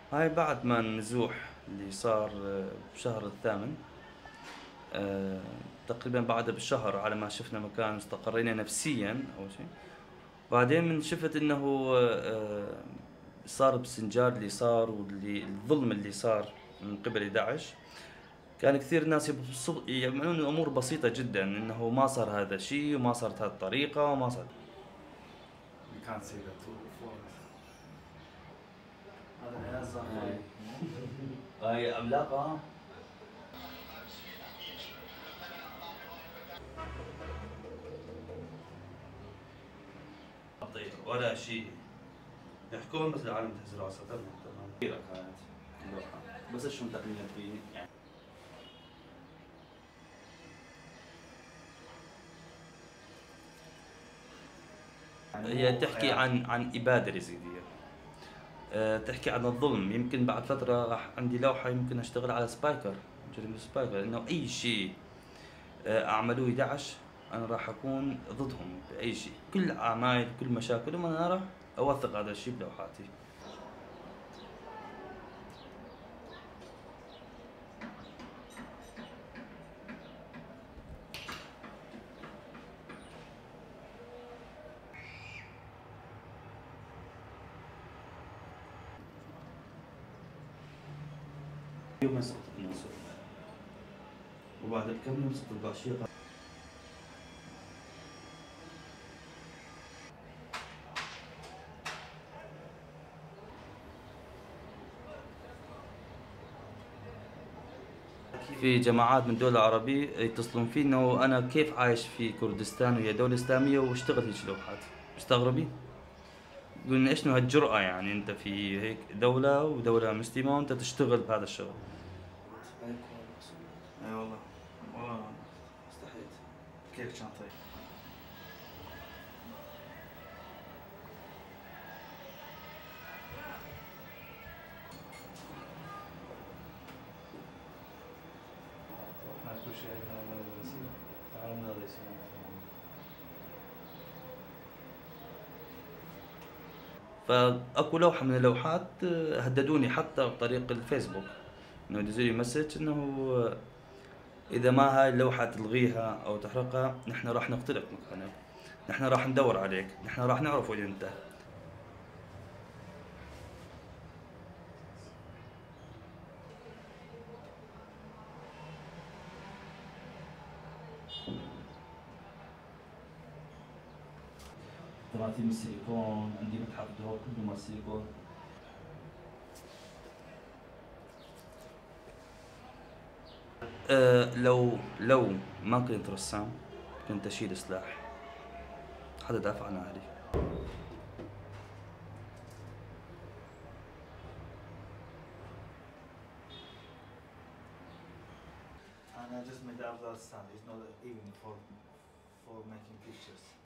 هاي بعد ما النزوح اللي صار بشهر الثامن، تقريبا بعدها بشهر على ما شفنا مكان استقرينا نفسيا أول شيء. بعدين من شفت انه صار بسنجار اللي صار، واللي الظلم اللي صار من قبل داعش. كان كثير ناس يعملون الامور بسيطة جدا، انه ما صار هذا الشيء وما صارت هذه الطريقة وما صار. You can't say that to the forest. هذا العيال زاخرين. هاي عملاقة. طيب ولا شيء يحكون بس العالم تهز راسه. تمام كبيرة كانت اللوحة، بس شو تقنية فيه يعني. هي تحكي عن إبادة يزيدية، تحكي عن الظلم. يمكن بعد فترة راح عندي لوحة يمكن أشتغل على سبايكر، جريمة سبايكر، إنه أي شيء أعملوه داعش أنا راح أكون ضدهم بأي شيء. كل أعمال كل مشاكلهم أنا راح أوثق هذا الشيء بلوحاتي. يوم سقطت الناس، وبعد بكم يوم سقط الباشية. في جماعات من الدول العربية يتصلون فيه انه انا كيف عايش في كردستان وهي دولة اسلامية واشتغل هيك لوحات. مستغربين، يقولون ايش هالجرأة، يعني انت في هيك دولة ودولة مسلمة وانت تشتغل بهذا الشغل. اي والله والله استحيت. كيف كان طيب؟ فاكو لوحة من اللوحات هددوني حتى بطريق الفيسبوك، انه يدزوا لي مسج انه اذا ما هاي اللوحة تلغيها او تحرقها نحن راح نقتلك مكانك، نحن راح ندور عليك، نحن راح نعرف وين انت. تماثيل من السيليكون، عندي متحف دوهوك كله من السيليكون. لو ما كنت رسام كنت اشيل سلاح، حدا دافع عن اهلي. And I just made the Afghanistan. It's not even for making pictures.